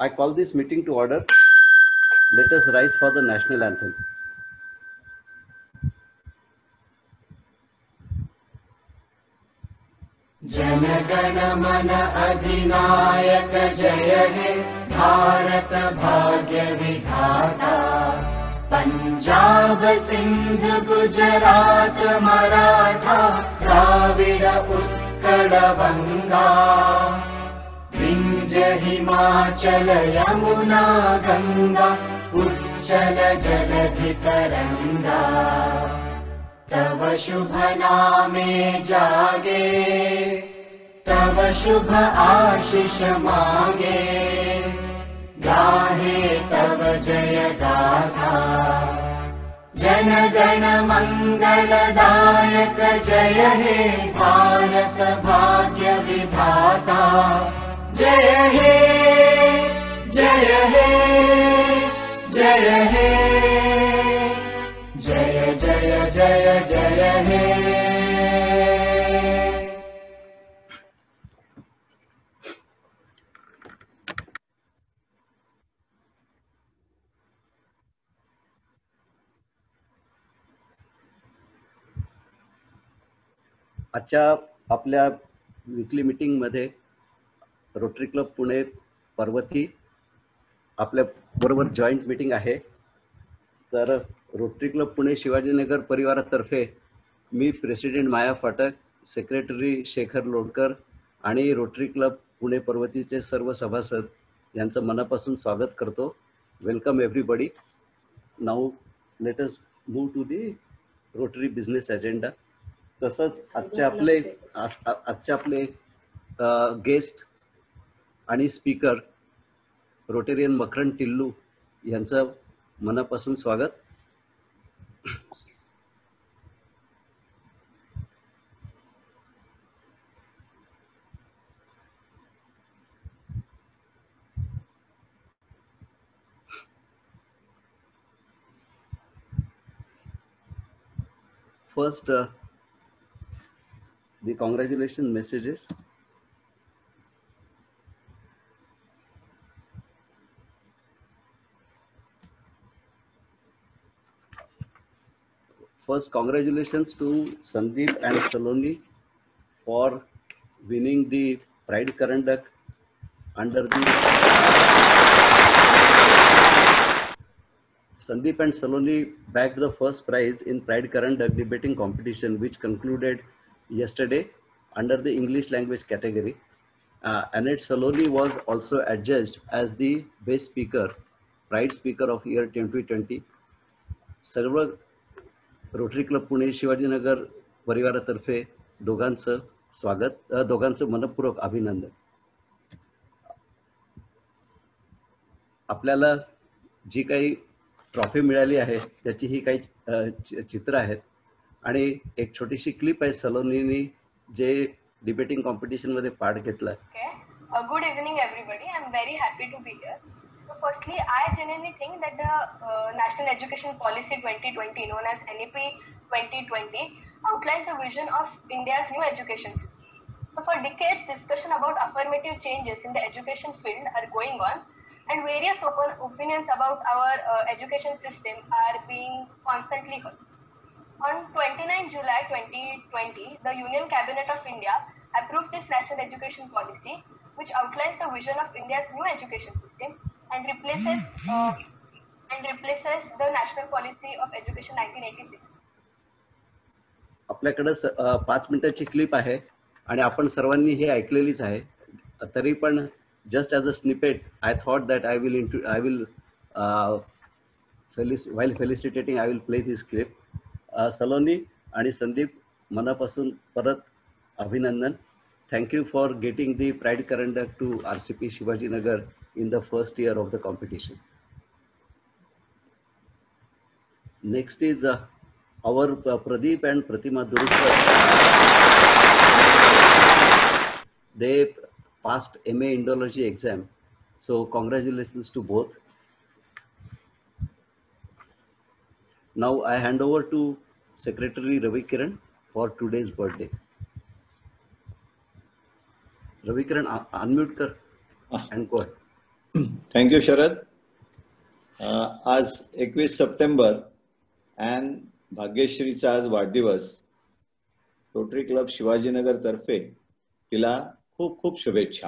I call this meeting to order. Let us rise for the national anthem. Jana Gana मन अधिनायक जय हे भारत भाग्य विधाता। पंजाब सिंध गुजरात मराठा द्राविड उत्कल बंगा। विंध्य हिमाचल यमुना गंगा उच्चल जलधि तरंगा। तव शुभ नामे जागे तव शुभ आशीष मागे। गाहे तव जय गाथा जन गण मंगलदायक जय हे भारत भाग्य विधाता। जय हे जय हे जय हे जय जय जय जय हे। आजच्या आपल्या वीकली मीटिंग मध्ये रोटरी क्लब पुणे पर्वती आपल्या बरोबर जॉईंट मीटिंग आहे। तर रोटरी क्लब पुणे शिवाजीनगर परिवारातर्फे मी प्रेसिडेंट माया फाटक, सेक्रेटरी शेखर लोणकर आणि रोटरी क्लब पुणे पर्वतीचे सर्व सभासद यांचं मनापासून स्वागत करतो। Welcome everybody. Now let us move to the Rotary business agenda. तसंच आजचे आपले गेस्ट आणि स्पीकर रोटेरियन मकरन टिल्लू यांचं मनापासून स्वागत। First, the congratulations messages. First, congratulations to Sandeep and Saloni for winning the Pride Conduct under the Sandeep and Saloni bagged the first prize in Pride Conduct debating competition, which concluded yesterday under the English language category. Annette Saloni was also adjudged as the best speaker, Pride Speaker of Year 2020. सर्व Rotary Club Pune Shivajinagar परिवारातर्फे दोघांचं स्वागत, दोघांचं मनपूर्वक अभिनंदन। आपल्याला जी काही trophy मिळाली आहे त्याची ही काही चित्र आहेत आणि एक छोटीशी क्लिप आहे सलोनीनी जे डिबेटिंग कॉम्पिटिशन मध्ये पार्ट घेतला। Good evening everybody. I'm very happy to be here. So firstly, I genuinely think that the National Education Policy 2020, known as NEP 2020, outlines a vision of India's new education system. So for decades, discussion about affirmative changes in the education field are going on, and various opinions about our education system are being constantly heard. On 29 July 2020, the Union Cabinet of India approved this National Education Policy, which outlines the vision of India's new education system and replaces the National Policy of Education 1986. आपल्याकडे 5 मिनिटाची clip आहे आणि आपण सर्वांनी हे ऐकलेलीच आहे, तरी पण just as a snippet, I thought that I will while felicitating, I will play this clip. Saloni आणि संदीप मनापासून परत अभिनंदन. Thank you for getting the Pride Conduct to RCP Shivajinagar in the first year of the competition. Next is our Pradeep and Pratima Durukar. They passed MA Indology exam, so congratulations to both. Now I hand over to Secretary Ravi Kiran for today's birthday. Ravi Kiran, unmute kar and go ahead. Thank you Sharad. आज 21 September आणि भाग्यश्रीचा आज वाढदिवस. Rotary club Shivajinagar तर्फे तिला खूप खूप शुभेच्छा.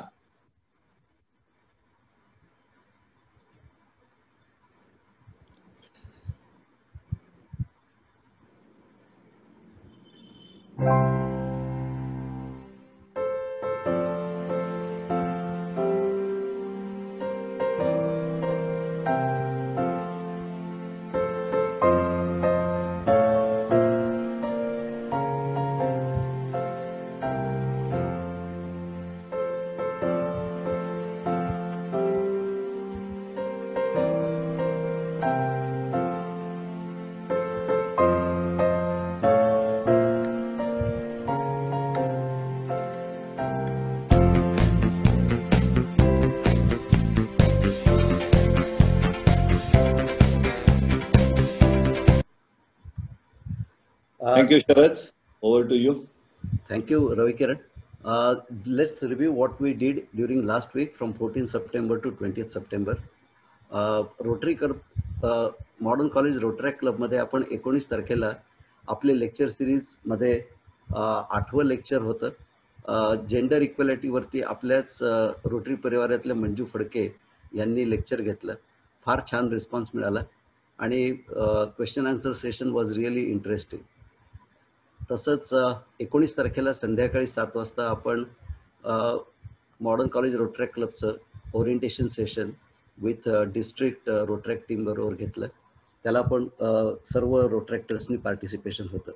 Thank you, Sharad. Over to you. Thank you, Ravi Kiran. Let's review what we did during last week from 14th September to 20th September. Rotary Modern College Rotaract क्लबमध्ये आपण 19 तारखेला आपले लेक्चर सिरीजमध्ये 8वं लेक्चर होतं. जेंडर इक्वॅलिटीवरती आपल्याच rotary परिवारातल्या मंजू फडके यांनी lecture घेतलं. फार छान रिस्पॉन्स मिळाला आणि question answer session was really interesting. तसंच 19 तारखेला संध्याकाळी 7 वाजता आपण मॉडर्न कॉलेज रोटरॅक्ट क्लबचं orientation session with district Rotaract team बरोबर घेतलं. त्याला पण सर्व रोटरॅक्टर्सनी पार्टिसिपेशन होतं.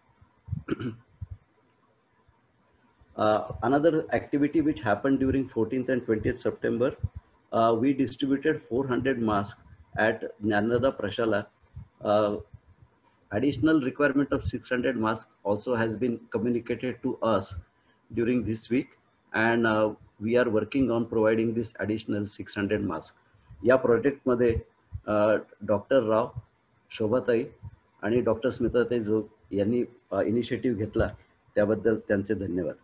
Another activity which happened during 14th and 20th September, we distributed 400 masks at Jnanada Prashala. Additional requirement of 600 masks also has been communicated to us during this week, and we are working on providing this additional 600 masks. या प्रोजेक्टमध्ये doctor राव, शोभाताई आणि doctor स्मिताताई जोग यांनी initiative घेतला, त्याबद्दल त्यांचे धन्यवाद.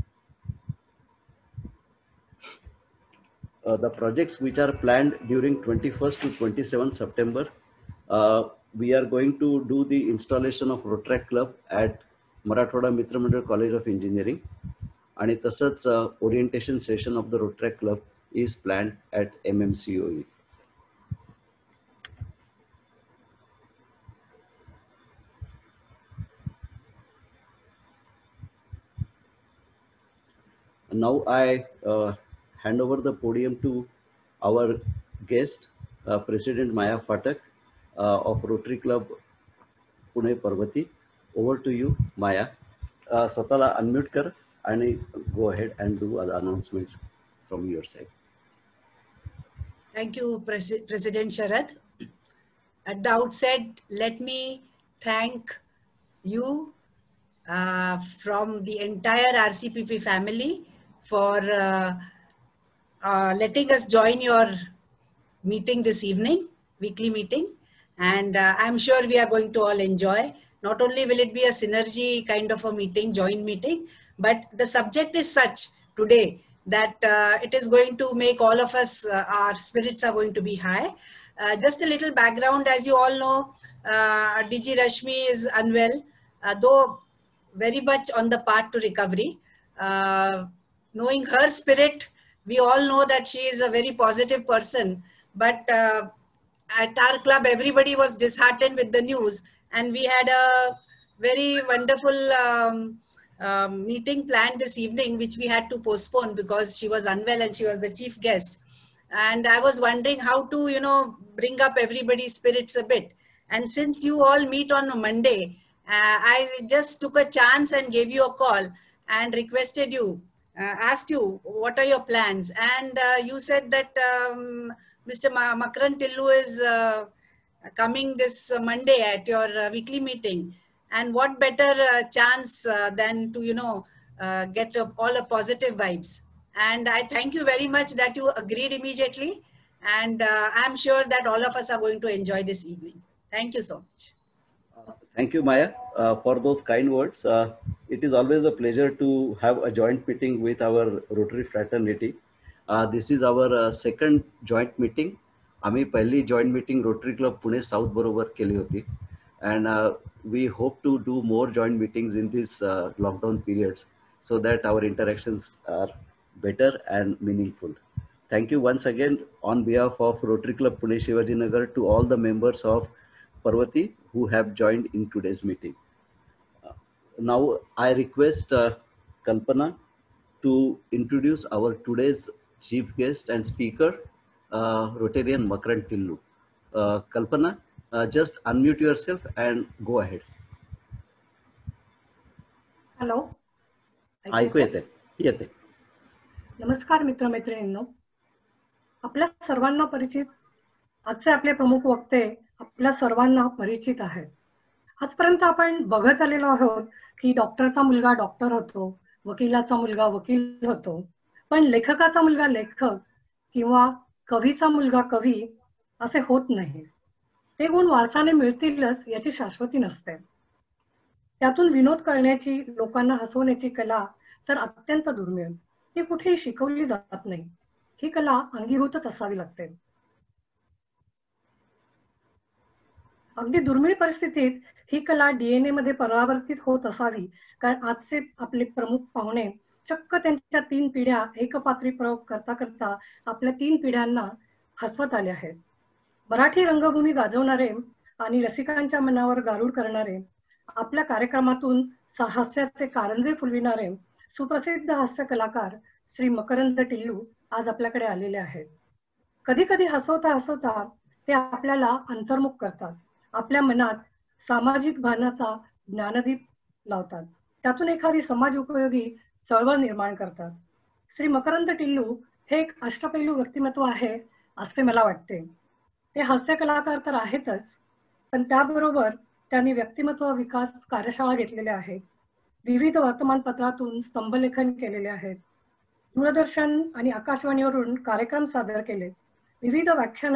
The projects which are planned during 21st to 27th September, we are going to do the installation of Rotrack Club at Marathwada Mitra Mandal College of Engineering, आणि तसंच orientation session of the Rotrack Club is planned at MMCOE. Now I hand over the podium to our guest, President Maya Phatak of Rotary Club Pune Parvati. Over to you, Maya. स्वतःला unmute कर आणि go ahead and do other announcements from your side. Thank you, President Sharad. At the outset, let me thank you from the entire RCPP family for letting us join your meeting this evening, weekly meeting. And I'm sure we are going to all enjoy. Not only will it be a synergy kind of a meeting, joint meeting, but the subject is such today that it is going to make all of us, our spirits are going to be high. Just a little background, as you all know, DG Rashmi is unwell, though very much on the path to recovery. Knowing her spirit, we all know that she is a very positive person, but at our club, everybody was disheartened with the news, and we had a very wonderful meeting planned this evening, which we had to postpone because she was unwell and she was the chief guest. And I was wondering how to, you know, bring up everybody's spirits a bit. And since you all meet on a Monday, I just took a chance and gave you a call and requested you, asked you, what are your plans? And you said that Mr. Makran Tillu is coming this Monday at your weekly meeting. And what better chance than to, you know, get all the positive vibes. And I thank you very much that you agreed immediately. And I'm sure that all of us are going to enjoy this evening. Thank you so much. Thank you, Maya, for those kind words. It is always a pleasure to have a joint meeting with our Rotary fraternity. This is our second joint meeting. आम्ही पहिली joint meeting Rotary Club Pune south बरोबर केली होती. And we hope to do more joint meetings in these lockdown periods so that our interactions are better and meaningful. Thank you once again on behalf of Rotary Club Pune Shivaji Nagar to all the members of Parvati who have joined in today's meeting. Now I request Kalpana to introduce our today's chief guest and speaker, Rotarian Makarand Tillu. Kalpana, just unmute yourself and go ahead. Hello, ऐकू येते. नमस्कार मित्रमैत्रिणींनो, आपल्या सर्वांना परिचित आजचे आपले प्रमुख वक्ते आपल्या सर्वांना परिचित आहेत. आजपर्यंत आपण बघत आलेलो आहोत की डॉक्टरचा मुलगा डॉक्टर होतो, वकिलाचा मुलगा वकील होतो, पण लेखकाचा मुलगा लेखक किंवा कवीचा मुलगा कवी असे होत नाही. ते गुण वारसाने मिळतीलच याची शाश्वती नसते. त्यातून विनोद करण्याची, लोकांना हसवण्याची कला तर अत्यंत दुर्मिळ. ती कुठेही शिकवली जात नाही. ही कला अंगीभूतच असावी लागते. अगदी दुर्मिळ परिस्थितीत ही कला DNA मध्ये परावर्तित होत असावी, कारण आजचे आपले प्रमुख पाहुणे चक्क त्यांच्या 3 पिढ्या एकपात्री प्रयोग करता करता आपल्या 3 पिढ्यांना हसवत आले आहेत. मराठी रंगभूमी गाजवणारे आणि रसिकांच्या मनावर गारुड करणारे, आपल्या कार्यक्रमातून हास्याचे कारंजे फुलविणारे सुप्रसिद्ध हास्य कलाकार श्री मकरंद टिल्लू आज आपल्याकडे आलेले आहेत. कधी कधी हसवता हसवता ते आपल्याला अंतर्मुख करतात. आपल्या मनात सामाजिक भानाचा ज्ञानदीप लावतात. त्यातून एखादी समाज उपयोगी चळवळ निर्माण करतात. श्री मकरंद टिल्लू हे एक अष्टपैलू व्यक्तिमत्व आहे असे मला वाटते. ते हास्य कलाकार तर आहेतच, पण त्याबरोबर त्यांनी व्यक्तिमत्व विकास कार्यशाळा घेतलेल्या आहेत. विविध वर्तमानपत्रातून स्तंभलेखन केलेले आहेत. दूरदर्शन आणि आकाशवाणीवरून कार्यक्रम सादर केले. विविध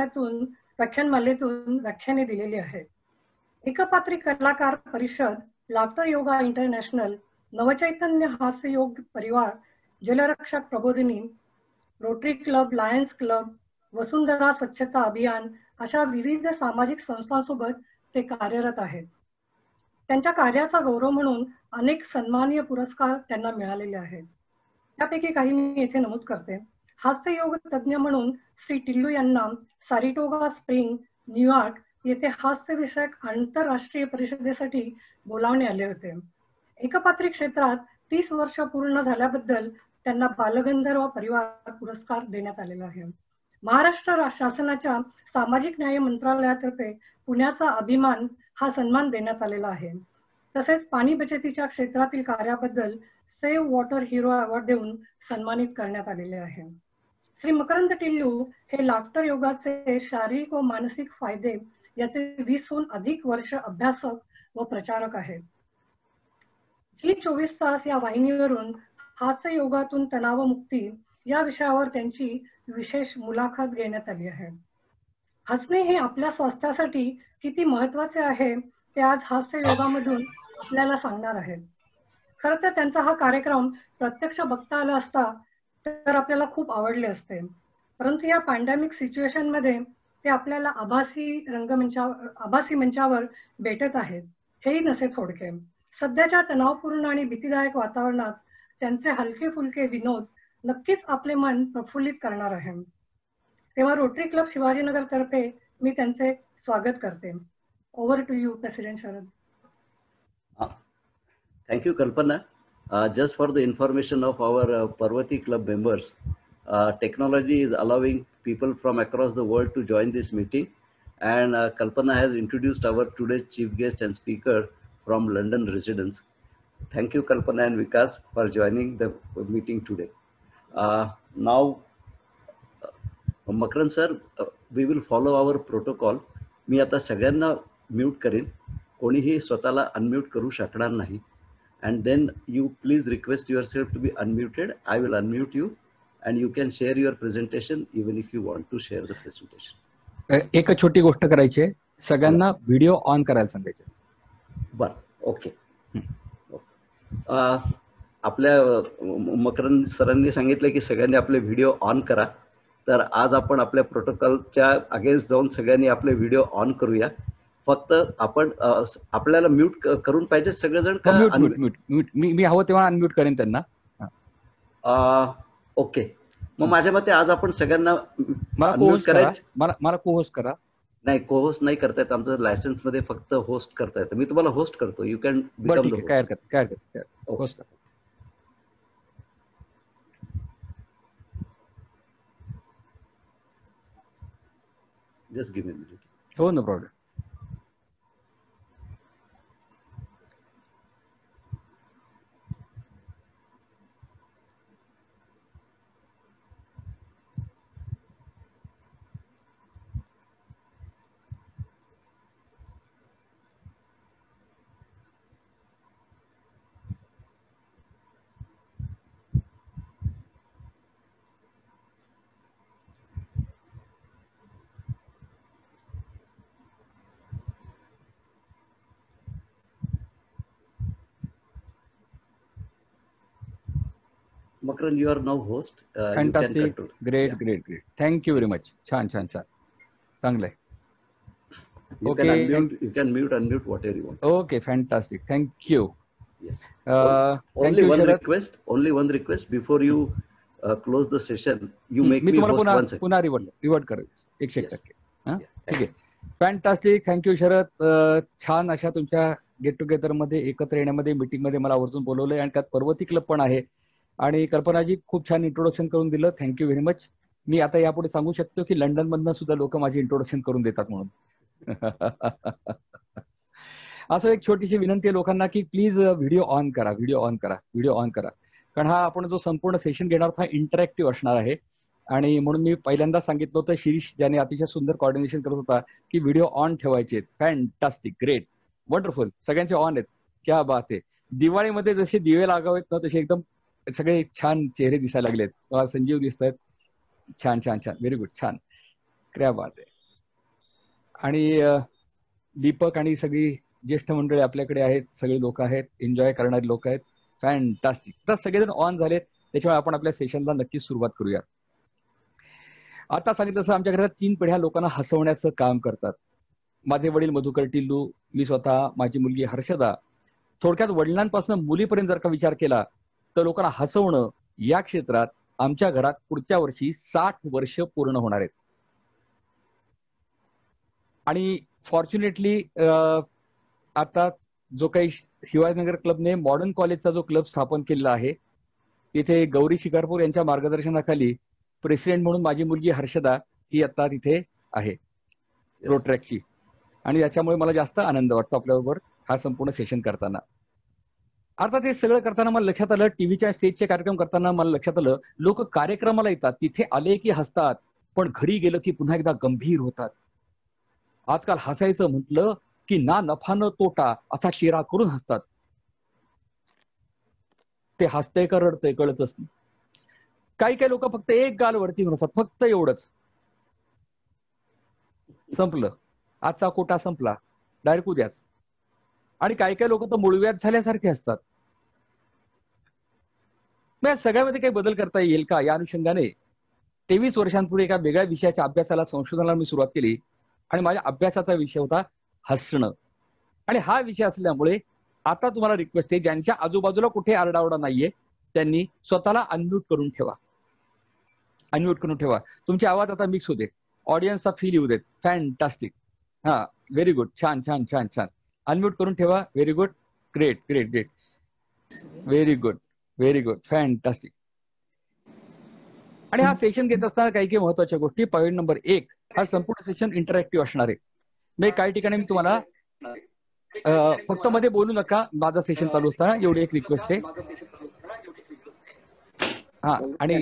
व्याख्यानमालेतून व्याख्याने दिलेली आहेत. एकपात्री कलाकार परिषद, लाफ्टर योगा इंटरनॅशनल, नवचैतन्य हास्य योग परिवार, जलरक्षक प्रबोधिनी, रोटरी क्लब, लायन्स क्लब, वसुंधरा स्वच्छता अभियान अशा विविध सामाजिक संस्थांसोबत ते कार्यरत आहेत. त्यांच्या कार्याचा गौरव म्हणून अनेक सन्माननीय पुरस्कार त्यांना मिळालेले आहेत. त्यापैकी काही मी येथे नमूद करते. हास्य योग तज्ञ म्हणून श्री टिल्लू यांना सारिटोगा स्प्रिंग, न्यूयॉर्क येथे हास्य विषयक आंतरराष्ट्रीय परिषदेसाठी बोलावणे आले होते. एकपात्री क्षेत्रात 30 वर्ष पूर्ण झाल्याबद्दल त्यांना बालगंधर्व परिवार पुरस्कार देण्यात आलेला आहे. महाराष्ट्र शासनाच्या सामाजिक न्याय मंत्रालयातर्फे पुण्याचा अभिमान हा सन्मान देण्यात आलेला आहे. तसेच पाणी बचतीच्या क्षेत्रातील कार्याबद्दल सेव्ह वॉटर हिरो अवॉर्ड देऊन सन्मानित करण्यात आलेले आहे. श्री मकरंद टिल्लू हे लाफ्टर योगाचे शारीरिक व मानसिक फायदे याचे 20हून अधिक वर्ष अभ्यासक व प्रचारक आहेत. G24 तास या वाहिनीवरून हास्य योगातून तणावमुक्ती या विषयावर त्यांची विशेष मुलाखत घेण्यात आली आहे. हसणे हे आपल्या स्वास्थ्यासाठी किती महत्वाचे आहे ते आज हास्य योगामधून आपल्याला सांगणार आहेत. खरं तर त्यांचा हा कार्यक्रम प्रत्यक्ष बघता आला असता तर आपल्याला खूप आवडले असते, परंतु या पॅन्डेमिक सिच्युएशन मध्ये ते आपल्याला आभासी मंचावर भेटत आहेत. हेही नसे थोडके. सध्याच्या तणावपूर्ण आणि भीतीदायक वातावरणात त्यांचे हलके फुलके विनोद नक्कीच आपले मन प्रफुल्लित करणार आहे. तेव्हा रोटरी क्लब शिवाजीनगर तर्फे मी त्यांचे स्वागत करते. Over to you president Sharad. Thank you, Kalpana. Just for the information of our Parvati Club members, technology is allowing people from across the world to join this meeting, and Kalpana has introduced our today's chief guest and speaker from London residence. Thank you, Kalpana and Vikas, for joining the meeting today. Now, Makarand sir, we will follow our protocol. मी आता सगळ्यांना mute करेन, कोणीही स्वतःला unmute करू शकणार नाही. And then you please request yourself to be unmuted. I will unmute you and you can share your presentation even if you want to share the presentation. एक छोटी गोष्ट करायची आहे, सगळ्यांना व्हिडिओ ऑन करायला सांगायचे. बरं, ओके. आपल्या मकरंद सरांनी सांगितलं की सगळ्यांनी आपले व्हिडिओ ऑन करा. तर आज आपण आपल्या प्रोटोकॉलच्या अगेन्स्ट जाऊन सगळ्यांनी आपले व्हिडिओ ऑन करूया. फक्त आपण आपल्याला म्यूट करून पाहिजे सगळेजण का? मी हवं तेव्हा अनम्यूट करेन त्यांना. ओके, मग माझ्या मते आज आपण सगळ्यांना मला को होस्ट करा. नाही, को होस्ट नाही करता येत. आमचं लायसन्स मध्ये फक्त होस्ट करता येतं. मी तुम्हाला होस्ट करतो. यू कॅन बिकम द काय हरकत होस्ट करा. Just give me minute. हो, no problem. Makaran, you are now host. Fantastic. Great. Thank you very much. छान. चांगलंय. Okay. You can mute, unmute, whatever you want. Okay, fantastic. Thank you. Yes. Only one request before you close the session. You make me host once. पुन्हा revert कर 100%. ठीक आहे. Fantastic. Thank you Sharad. छान अशा तुमच्या get together मध्ये एकत्र येण्यामध्ये meeting मध्ये मला आवर्जून बोलवलंय आणि त्यात पर्वती क्लब पण आहे. आणि कल्पनाजी खूप छान इंट्रोडक्शन करून दिलं. Thank you very much. मी आता यापुढे सांगू शकतो की लंडन मधनं सुद्धा लोक माझी इंट्रोडक्शन करून देतात म्हणून. असं एक छोटीशी विनंती आहे लोकांना की प्लीज व्हिडिओ ऑन करा. कारण हा आपण जो संपूर्ण सेशन घेणार हा इंटरॅक्टिव्ह असणार आहे. आणि म्हणून मी पहिल्यांदा सांगितलं होतं, शिरीष ज्याने अतिशय सुंदर कॉर्डिनेशन करत होता, की व्हिडिओ ऑन ठेवायचे. Fantastic, great, wonderful. सगळ्यांचे ऑन आहेत. क्या बात आहे. दिवाळीमध्ये जसे दिवे लागावेत ना तसे एकदम सगळे छान चेहरे दिसायला लागलेत. संजीव दिसत आहेत. छान. Very good. छान. क्या बात आहे. आणि दीपक आणि सगळी ज्येष्ठ मंडळी आपल्याकडे आहेत. सगळे लोक आहेत, एन्जॉय करणारे लोक आहेत. फॅन्टास्टिक. तर सगळेजण ऑन झालेत, त्याच्यामुळे आपण आपल्या सेशनला नक्कीच सुरुवात करूया. आता सांगितलं तसं आमच्या घरात 3 पिढ्या लोकांना हसवण्याचं काम करतात. माझे वडील मधुकर टिल्लू, मी स्वतः, माझी मुलगी हर्षदा. थोडक्यात वडिलांपासून मुलीपर्यंत जर का विचार केला तर लोकांना हसवणं या क्षेत्रात आमच्या घरात पुढच्या वर्षी 60 वर्ष पूर्ण होणार आहेत. आणि फॉर्च्युनेटली आता जो काही शिवाजीनगर क्लबने मॉडर्न कॉलेजचा जो क्लब स्थापन केलेला आहे, तिथे गौरी शिकारपूर यांच्या मार्गदर्शनाखाली प्रेसिडेंट म्हणून माझी मुलगी हर्षदा ही आता तिथे आहे रोट्रॅकची. आणि याच्यामुळे मला जास्त आनंद वाटतो आपल्याबरोबर हा संपूर्ण सेशन करताना. अर्थात हे सगळं करताना मला लक्षात आलं, टीव्हीच्या स्टेजचे कार्यक्रम करताना मला लक्षात आलं, लोक कार्यक्रमाला येतात, तिथे आले की हसतात, पण घरी गेलं की पुन्हा एकदा गंभीर होतात. आजकाल हसायचं म्हटलं की ना नफा न तोटा असा चेहरा करून हसतात. ते हसतंय का रडतंय कळतच नाही. काही लोक फक्त एक गाल वरती घेऊन असतात, फक्त एवढंच. संपलं, आजचा कोटा संपला, डायरेक्ट उद्याच. आणि काही लोक तर मुळव्यात झाल्यासारखे असतात. सगळ्यामध्ये काही बदल करता येईल का या अनुषंगाने 23 वर्षांपूर्वी एका वेगळ्या विषयाच्या अभ्यासाला, संशोधनाला मी सुरुवात केली. आणि माझ्या अभ्यासाचा विषय होता हसणं. आणि हा विषय असल्यामुळे आता तुम्हाला रिक्वेस्ट आहे, ज्यांच्या आजूबाजूला कुठे आरडाओरडा नाहीये त्यांनी स्वतःला अनम्यूट करून ठेवा. तुमचे आवाज आता मिक्स होते, ऑडियन्सचा फील येऊ देत. फॅन्टास्टिक. हा, व्हेरी गुड. छान. अनम्यूट करून ठेवा. Very good. Great. Very good. Fantastic. आणि हा सेशन घेत असताना काही महत्वाच्या गोष्टी. पॉईंट नंबर 1, हा संपूर्ण सेशन इंटरॅक्टिव्ह असणार आहे. मी काही ठिकाणी मी तुम्हाला फक्त मध्ये बोलू नका माझा सेशन चालू असताना, एवढी एक रिक्वेस्ट आहे. हा, आणि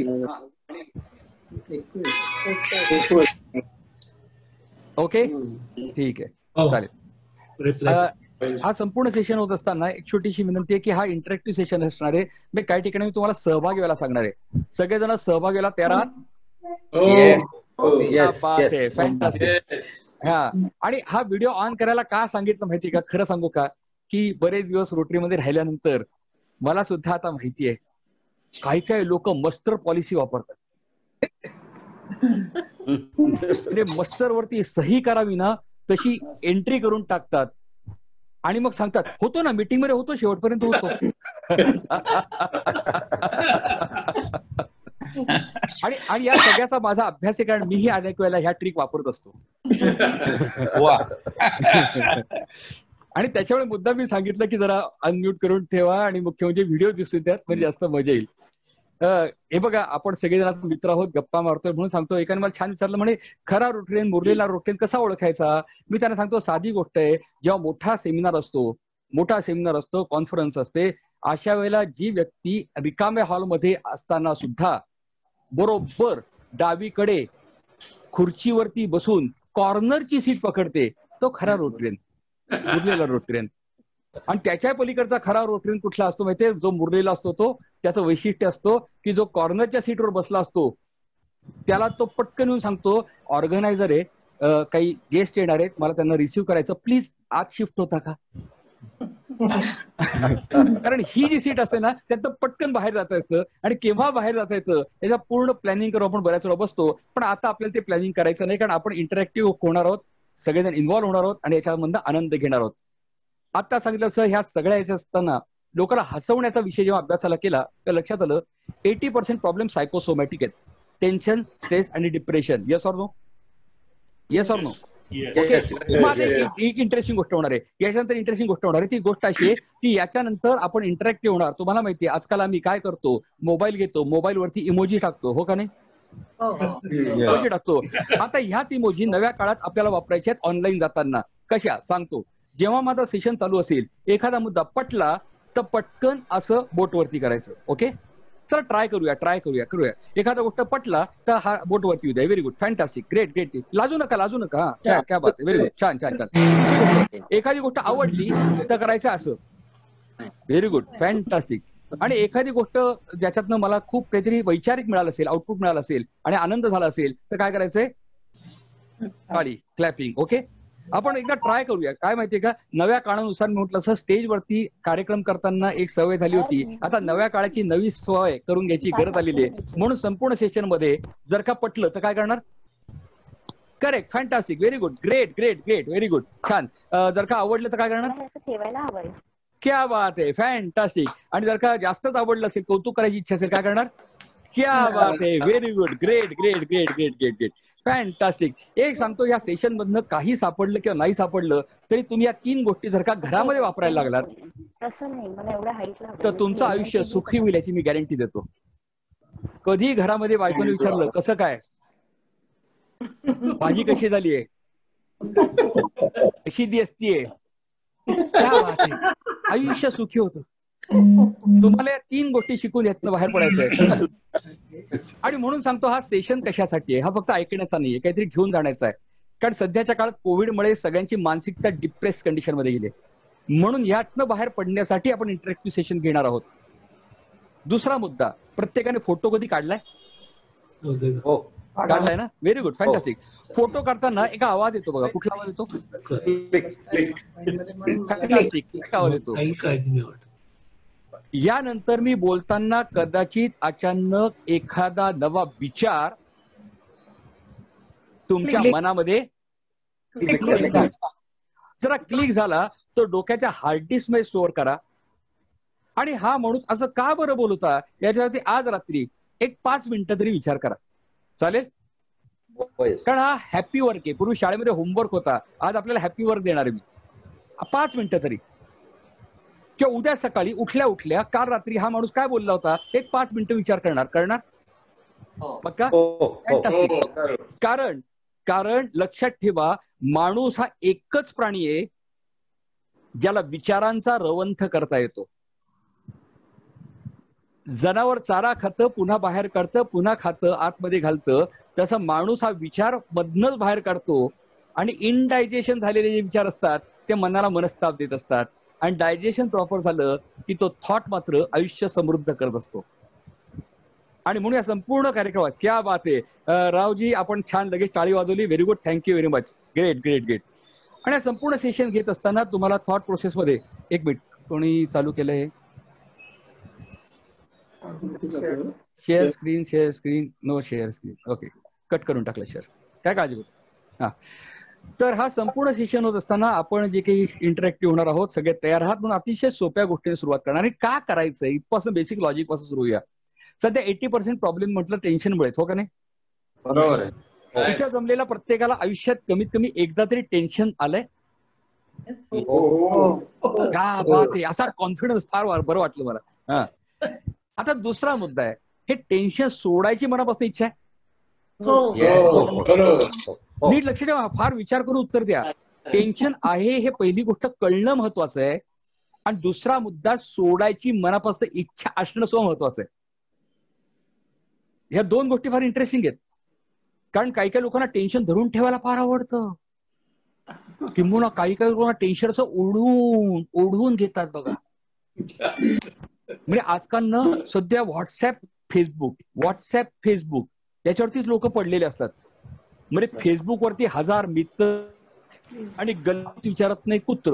ओके, ठीक आहे, चालेल. हा संपूर्ण सेशन होत असताना एक छोटीशी विनंती आहे की हा इंटरॅक्टिव्ह सेशन असणार आहे. मी काही ठिकाणी मी तुम्हाला सहभागी व्हायला सांगणार आहे. सगळेजण सहभागी व्हायला तयार आहात? फॅन्टास्टिक. हा, आणि हा व्हिडिओ ऑन करायला का सांगितलं माहिती का? खरं सांगू का, की बरेच दिवस रोटरीमध्ये राहिल्यानंतर मला सुद्धा आता माहिती आहे काही काही लोक मस्टर पॉलिसी वापरतात. मस्टर वरती सही करावी ना तशी एंट्री करून टाकतात आणि मग सांगतात होतो ना मीटिंग मध्ये होतो शेवटपर्यंत होतो. आणि या सगळ्याचा माझा अभ्यास आहे कारण मीही अनेक वेळेला ह्या ट्रिक वापरत असतो. आणि त्याच्यामुळे मुद्दा मी सांगितलं की जरा अनम्यूट करून ठेवा आणि मुख्य म्हणजे व्हिडिओ दिसू द्यात म्हणजे जास्त मजा येईल. हे बघा आपण सगळेजण मित्र आहोत गप्पा मारतोय म्हणून सांगतो. एकाने मला छान विचारलं म्हणे खरा रोटरियन मुरलेला रोटरियन कसा ओळखायचा. मी त्यांना सांगतो साधी गोष्ट आहे जेव्हा मोठा सेमिनार असतो कॉन्फरन्स असते अशा वेळेला जी व्यक्ती रिकाम्या हॉलमध्ये असताना सुद्धा बरोबर डावीकडे खुर्चीवरती बसून कॉर्नरची सीट पकडते तो खरा रोटरियन मुरलेला रोटरियन. आणि त्याच्या पलीकडचा खरा रोटरियन कुठला असतो माहितीये जो मुरलेला असतो तो त्याचं वैशिष्ट्य असतो की जो कॉर्नरच्या सीटवर बसला असतो त्याला तो पटकन येऊन सांगतो ऑर्गनायझर आहे काही गेस्ट येणार आहेत मला त्यांना रिसिव्ह करायचं प्लीज आज शिफ्ट होता का. कारण ही जी सीट असते ना त्यात पटकन बाहेर जाता येतं आणि केव्हा बाहेर जाता येतं याचा पूर्ण प्लॅनिंग करून आपण बऱ्याच वेळा बसतो. पण आता आपल्याला ते प्लॅनिंग करायचं नाही कारण आपण इंटरॅक्टिव्ह होणार आहोत सगळेजण इन्व्हॉल्व्ह होणार आहोत आणि याच्यामधून आनंद घेणार आहोत. आता सांगितलं असं ह्या सगळ्या याच्या असताना लोकांना हसवण्याचा विषय जेव्हा अभ्यासाला केला तर लक्षात आलं 80% प्रॉब्लेम सायकोसोमॅटिक आहेत. टेन्शन स्ट्रेस आणि depression. Yes or no. Yes or no. एक इंटरेस्टिंग गोष्ट होणार आहे याच्यानंतर इंटरेस्टिंग गोष्ट होणार आहे. ती गोष्ट अशी आहे की याच्यानंतर आपण इंटरॅक्टिव्ह होणार. तुम्हाला माहितीये आजकाल आम्ही काय करतो मोबाईल घेतो मोबाईलवरती इमोजी टाकतो हो का नाही. इमोजी टाकतो. आता ह्याच इमोजी नव्या काळात आपल्याला वापरायचे आहेत ऑनलाईन जाताना. कशा सांगतो. जेव्हा माझा सेशन चालू असेल एखादा मुद्दा पटला तर पटकन असं बोटवरती करायचं. ओके चला ट्राय करूया. एखादा गोष्ट पटला तर हा बोटवरती उद्या. Very good fantastic great. लाजू नका हा क्या बात व्हेरी गुड छान. एखादी गोष्ट आवडली तर करायचं असं. Very good fantastic. आणि एखादी गोष्ट ज्याच्यातनं मला खूप काहीतरी वैचारिक मिळालं असेल आउटपुट मिळालं असेल आणि आनंद झाला असेल तर काय करायचंय टाळी क्लॅपिंग. ओके आपण एकदा ट्राय करूया. काय माहितीये का नव्या काळानुसार मी म्हटलं असं स्टेजवरती कार्यक्रम करताना एक सवय झाली होती आता नव्या काळाची नवी सवय करून घ्यायची गरज आलेली आहे. म्हणून संपूर्ण सेशन मध्ये जर का पटलं तर काय करणार correct fantastic very good great very good छान. जर का आवडलं तर काय करणार क्या बात आहे फॅन्टास्टिक. आणि जर का जास्तच आवडलं असेल कौतुक करायची इच्छा असेल काय करणार क्या बात आहे व्हेरी गुड ग्रेट फॅन्टास्टिक. एक सांगतो या सेशन मधनं काही सापडलं किंवा नाही सापडलं तरी तुम्ही या 3 गोष्टी जर का घरामध्ये वापरायला लागलात तर तुमचं आयुष्य सुखी होईल याची मी गॅरंटी देतो. कधी घरामध्ये बायकोने विचारलं कसं काय भाजी कशी झालीये कशी दिसतीये क्या बात आहे आयुष्य सुखी होतं. तुम्हाला या 3 गोष्टी शिकून यातनं बाहेर पडायचंय. आणि म्हणून सांगतो हा सेशन कशासाठी आहे हा फक्त ऐकण्याचा नाहीये काहीतरी घेऊन जाण्याचा आहे. कारण सध्याच्या काळात कोविडमुळे सगळ्यांची मानसिकता डिप्रेस कंडिशन मध्ये गेली म्हणून यातनं बाहेर पडण्यासाठी आपण इंटरॅक्टिव्ह सेशन घेणार आहोत. दुसरा मुद्दा प्रत्येकाने फोटो कधी काढलाय काढलाय ना व्हेरी गुड फॅन्टास्टिक. फोटो काढताना एक आवाज येतो बघा कुठला आवाज येतो फॅन्टास्टिक आवाज येतो. यानंतर मी बोलताना कदाचित अचानक एखादा नवा विचार तुमच्या मनामध्ये जरा क्लिक झाला तो डोक्याच्या हार्ड डिस्क मध्ये स्टोअर करा. आणि हा माणूस असं का बरं बोलता याच्यावरती आज रात्री एक 5 मिनिटं तरी विचार करा चालेल. कारण हा हॅपी वर्क आहे. पूर्वी शाळेमध्ये होमवर्क होता आज आपल्याला हॅपी वर्क देणार आहे मी 5 मिनिटं तरी किंवा उद्या सकाळी उठल्या काल रात्री हा माणूस काय बोलला होता एक 5 मिनिटं विचार करणार पक्का. कारण लक्षात ठेवा माणूस हा एकच प्राणी आहे ज्याला विचारांचा रवंथ करता येतो. जनावर चारा खातं पुन्हा बाहेर काढतं पुन्हा खातं आतमध्ये घालतं तसं माणूस हा विचार मधनच बाहेर काढतो आणि इनडायजेशन झालेले जे विचार असतात ते मनाला मनस्ताप देत असतात आणि डायजेशन प्रॉपर झालं की तो थॉट मात्र आयुष्य समृद्ध करत असतो. आणि म्हणून या संपूर्ण कार्यक्रमात क्या बात आहे रावजी आपण छान लगेच टाळी वाजवली very good thank you very much great. आणि या संपूर्ण सेशन घेत असताना तुम्हाला थॉट प्रोसेसमध्ये एक मिनिट कोणी चालू केलंय share screen no share screen. Okay, cut करून टाकलं शेअर, काय काळजी करू. हा, तर हा संपूर्ण सेशन होत असताना आपण जे काही इंटरॅक्टिव्ह होणार आहोत सगळे तयार आहात म्हणून अतिशय सोप्या गोष्टीने सुरुवात करणार. आणि का करायचंय इथपासून बेसिक लॉजिक पासून सुरू होऊया. सध्या 80% प्रॉब्लेम म्हटलं टेन्शनमुळे, हो का नाही? बरोबर आहे. इथं जमलेला प्रत्येकाला आयुष्यात कमीत कमी एकदा तरी टेन्शन आलंय का? बात आहे, असा कॉन्फिडन्स फार बरं वाटलं मला. हा, आता दुसरा मुद्दा आहे, हे टेन्शन सोडायची मनापासून इच्छा आहे? नीट लक्ष ठेवा, फार विचार करून उत्तर द्या. टेन्शन आहे हे पहिली गोष्ट कळणं महत्वाचं आहे आणि दुसरा मुद्दा सोडायची मनापासून इच्छा असणं सुद्धा महत्वाचं आहे. ह्या दोन गोष्टी फार इंटरेस्टिंग आहेत. कारण काही काही लोकांना टेन्शन धरून ठेवायला फार आवडतं, किंवा काही काही लोकांना टेन्शन असं ओढून घेतात बघा. म्हणजे आजकाल ना सध्या व्हॉट्सअप फेसबुक याच्यावरतीच लोक पडलेले असतात. म्हणजे फेसबुकवरती 1000 मित्र आणि गल्लीत विचारत नाही कुत्र.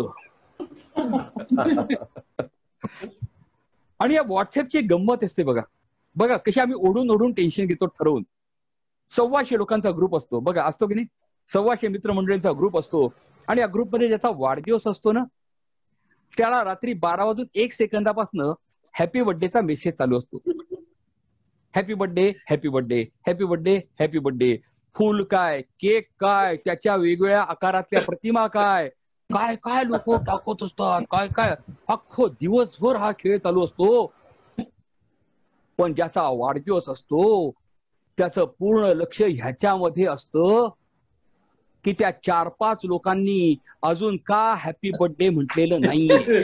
आणि या व्हॉट्सअपची गंमत असते बघा. बघा कशी आम्ही ओढून टेन्शन घेतो ठरवून. 125 लोकांचा ग्रुप असतो बघा, असतो की नाही? 125 मित्रमंडळींचा ग्रुप असतो आणि या ग्रुपमध्ये ज्याचा वाढदिवस असतो ना त्याला रात्री 12:01 हॅपी बर्थडेचा मेसेज चालू असतो. Happy birthday, happy birthday, happy birthday, happy birthday. फुल काय, केक काय, त्याच्या वेगवेगळ्या आकारातल्या प्रतिमा काय काय काय लोक टाकत असतात. काय काय अख्खो दिवसभर हा खेळ चालू असतो. पण ज्याचा वाढदिवस असतो त्याचं पूर्ण लक्ष ह्याच्यामध्ये असतं की त्या 4-5 लोकांनी अजून का हॅपी बर्थडे म्हटलेलं नाहीये.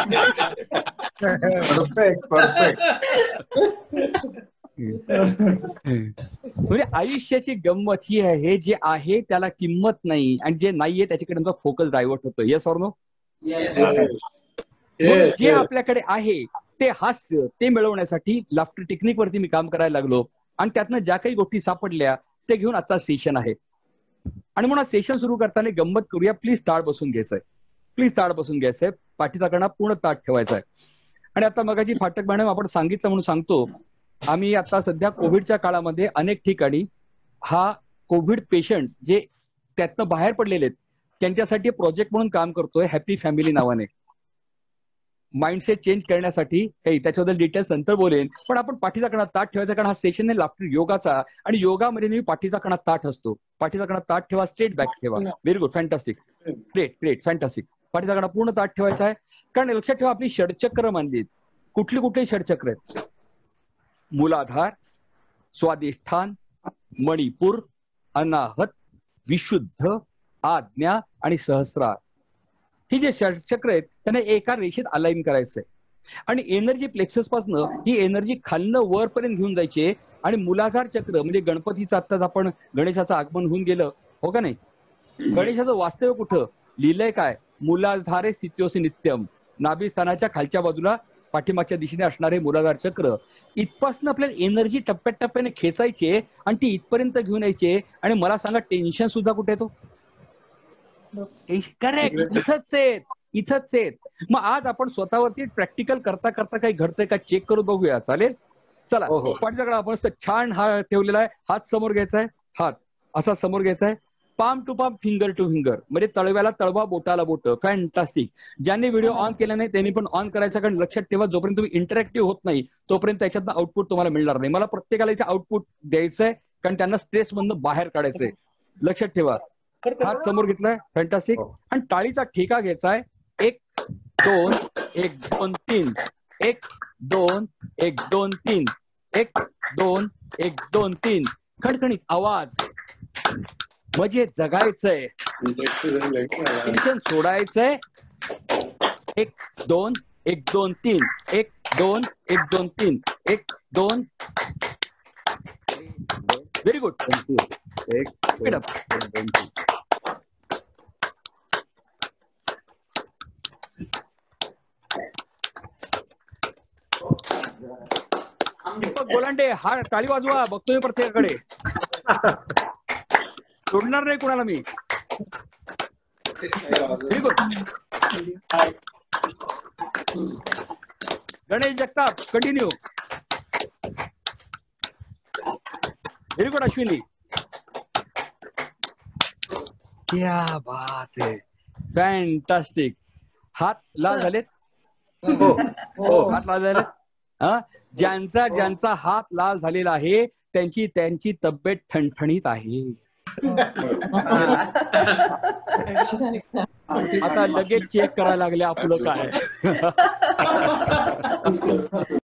म्हणजे आयुष्याची गंमत ही आहे, जे आहे त्याला किंमत नाही आणि जे नाहीये त्याच्याकडे फोकस डायव्हर्ट होतो. Yes or no? जे आपल्याकडे आहे ते हास्य ते मिळवण्यासाठी लाफ्टर टेक्निक वरती मी काम करायला लागलो आणि त्यातनं ज्या काही गोष्टी सापडल्या ते घेऊन आजचा सेशन आहे. आणि म्हणून सेशन सुरू करताना गंमत करूया. प्लीज ताळ बसून घ्यायचंय. पाठीचा कणा पूर्ण ताट ठेवायचा आहे. आणि आता मगाची फाटक मॅडम आपण सांगितलं म्हणून सांगतो, आम्ही आता सध्या कोविडच्या काळामध्ये अनेक ठिकाणी हा कोविड पेशंट जे त्यातनं बाहेर पडलेले आहेत त्यांच्यासाठी प्रोजेक्ट म्हणून काम करतोय, हॅपी फॅमिली नावाने. माइंडसेट चेंज करण्यासाठी त्याच्याबद्दल डिटेल्स नंतर बोलेन. पण आपण पाठीचा कणा ताट ठेवायचा, कारण हा सेशन आहे लाफ्टर योगाचा आणि योगामध्ये नेहमी पाठीचा कणा ताट असतो. पाठीचा कणा ताट ठेवा, स्ट्रेट बॅक ठेवा. Very good, fantastic, great, fantastic. पाठीचा कणा पूर्ण ताट ठेवायचा आहे. कारण लक्षात ठेवा आपली षडचक्र मानली. कुठली षडचक्र आहेत? मूलाधार, स्वादिष्ठान, मणिपूर, अनाहत, विशुद्ध, आज्ञा आणि सहस्रार. ही जे षटचक्र आहेत त्यांना एका रेषेत अलाइन करायचंय आणि एनर्जी प्लेक्सस पासून ही एनर्जी खालनं वरपर्यंत घेऊन जायची. आणि मूलाधार चक्र म्हणजे गणपतीचं आत्ताच आपण गणेशाचं आगमन होऊन गेलं, हो का नाही? गणेशाचं वास्तव्य कुठं लिहिलंय काय? मूलाधारे स्थित्योसी नित्यम. नाभिस्थानाच्या खालच्या बाजूला पाठीमागच्या दिशेने असणारे मूलाधार चक्र. इथपासून आपल्याला एनर्जी टप्प्याटप्प्याने खेचायची आणि ती इथपर्यंत घेऊन यायची. आणि मला सांगा टेन्शन सुद्धा कुठे येतो? करेक्ट, इथंच आहेत. मग आज आपण स्वतःवरती प्रॅक्टिकल करता काही घडतंय का चेक करून बघूया, चालेल? चला, पाठीकडे आपण छान हात ठेवलेला आहे. हात समोर घ्यायचा आहे, हात असा समोर घ्यायचा आहे. Palm to palm, finger to finger, म्हणजे तळव्याला तळवा, बोटाला बोट. फॅन्टास्टिक. ज्यांनी व्हिडिओ ऑन केला नाही त्यांनी पण ऑन करायचा. कारण लक्षात ठेवा जोपर्यंत तुम्ही इंटरॅक्टिव्ह होत नाही तोपर्यंत त्याच्यातनं आउटपुट तुम्हाला मिळणार नाही. मला प्रत्येकाला इथे आउटपुट द्यायचंय कारण त्यांना स्ट्रेस मधनं बाहेर काढायचंय. लक्षात ठेवा. हात समोर घेतलाय, फॅन्टास्टिक. आणि टाळीचा ठेका घ्यायचाय. 1 2 1 2 3, 1 2 1 2 3, 1 2 1 2 3. खणखणीत आवाज. म्हणजे जगायचंय, टेन्शन सोडायचंय. 1 2 1 2 3, 1 2 1 2 3, 1 2. Very good. दीपक गोलांडे, हा टाळी वाजवा, बघतोय प्रत्येकाकडे. सोडणार नाही कुणाला मी. Very good. Ganesh Jagtap, continue. Very good Ashwini. क्या बात आहे, फॅन्टास्टिक. हात लाल झालेत, हात लाल झालेत. हा, ज्यांचा हात लाल झालेला आहे त्यांची तब्येत ठणठणीत आहे. आता लगेच चेक करायला लागले आपलं काय.